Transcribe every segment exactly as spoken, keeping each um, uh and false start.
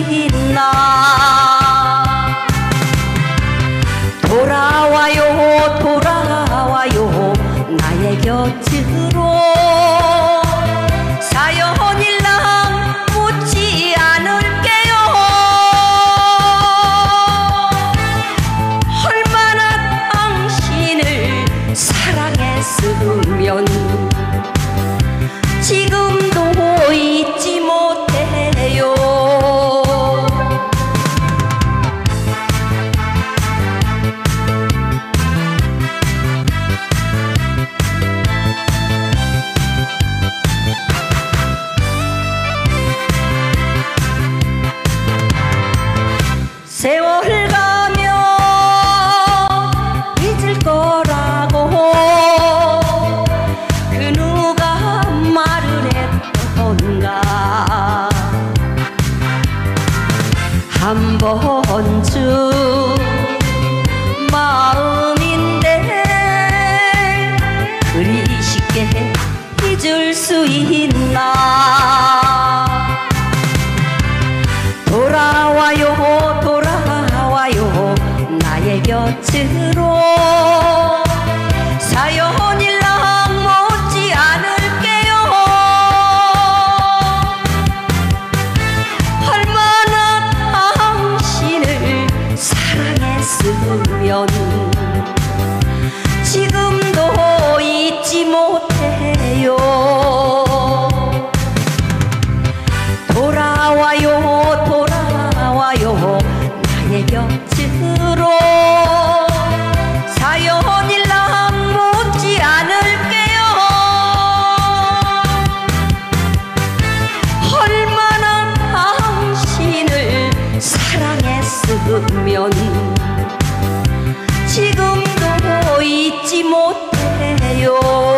있나. 돌아와요 돌아와요 나의 곁으로. 사연일랑 묻지 않을게요. 얼마나 당신을 사랑했으면 지금도 잊지 못해요. 세월 가면 잊을 거라고 그 누가 말을 했던가. 한 번쯤 마음인데 그리 쉽게 잊을 수 있나. 돌아와요 돌아와요 나의 곁으로. 사연일랑 묻지 않을게요. 얼마나 당신을 사랑했으면 지금도 잊지 못해요. 돌아와요 돌아와요 나의 곁으로. 사연일랑 묻지 않을게요. 얼마나 당신을 사랑했으면 지금도 잊지 못해요.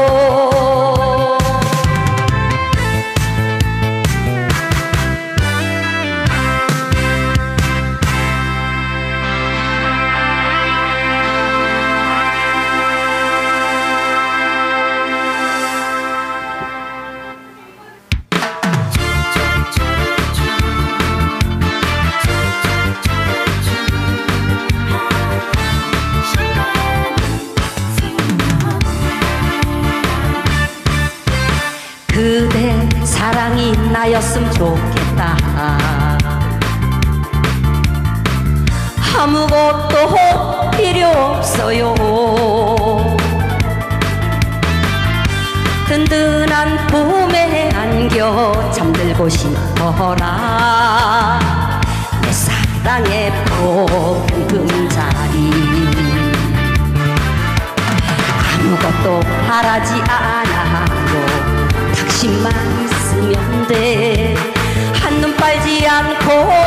그대 사랑이 나였으면 좋겠다. 아무것도 필요 없어요. 든든한 품에 안겨 잠들고 싶어라. 내 사랑의 보금자리. 아무것도 바라지 않아요. 당신만 있으면 돼. 한눈 팔지 않고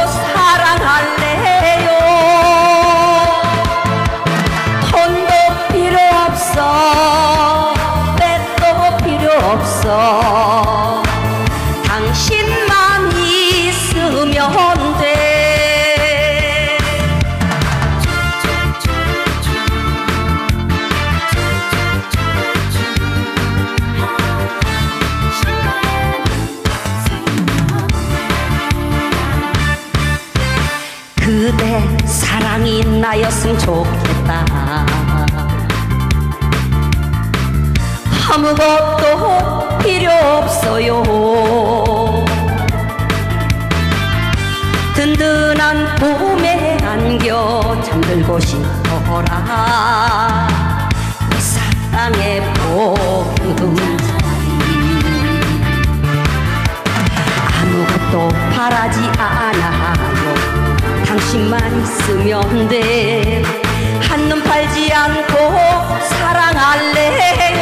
사랑할래요. 돈도 필요 없어 백도 필요 없어. 당신만 있으면 돼. 그대 사랑이 나였으면 좋겠다. 아무것도 필요 없어요. 든든한 품에 안겨 잠들고 싶어라. 내 사랑의 보금자리. 아무것도 바라지 않아요. 당신만 있으면 돼. 한눈 팔지 않고 사랑할래요.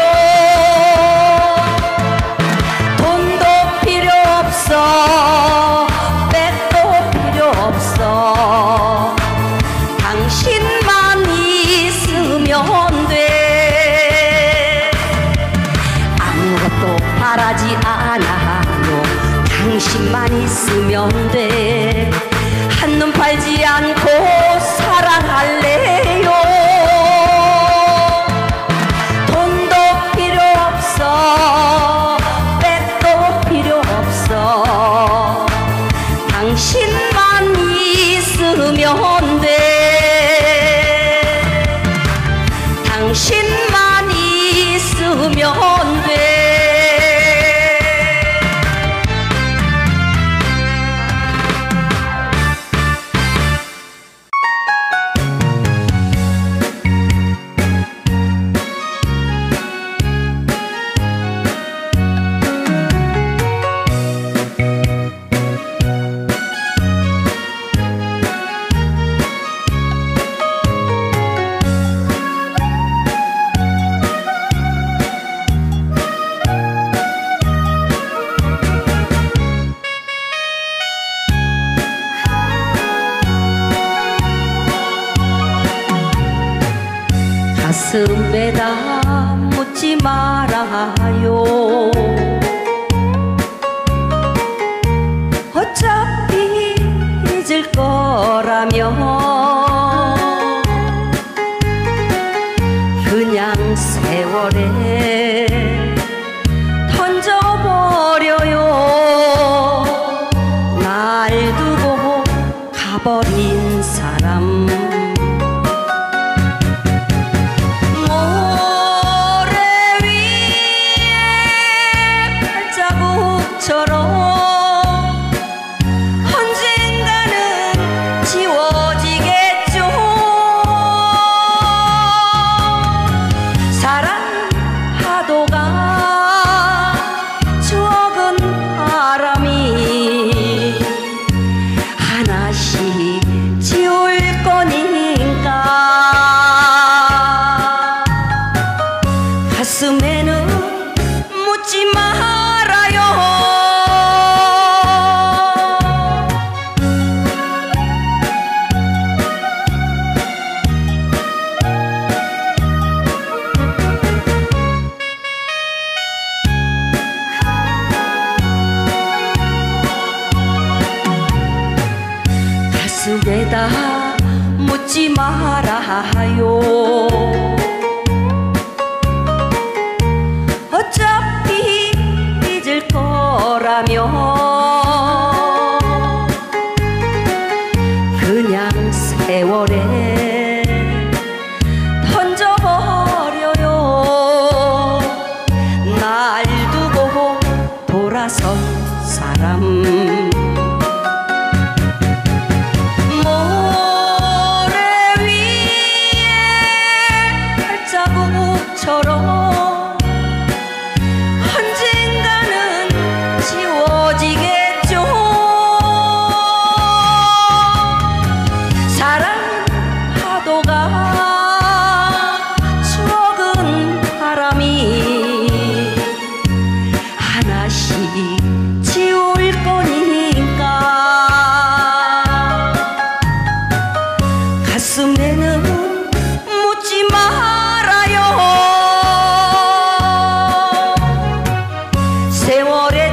돈도 필요 없어 백도 필요 없어. 당신만 있으면 돼. 아무것도 바라지 않아요. 당신만 있으면 돼. 한눈 팔지 않고 사랑할래요. 돈도 필요 없어 백도 필요 없어. 당신만 가슴에다 묻지 말아요. 어차피 잊을 거라면 그냥 세월에 던져버려요. 날 두고 가버린 사람 언젠가는 지워지겠죠. 사랑하도가 추억은 바람이 하나씩 지울 거니까 가슴에는 묻지 말아요. 가슴에다 묻지 말아요. 어차피 잊을 거라면 그냥 세월에 던져버려요. 날 두고 돌아선 사람 자국처럼 언젠가는 지워지겠죠. 사랑하도가 추억은 바람이 하나씩 지울 거니까 가슴에는 묻지 말아요. 세월에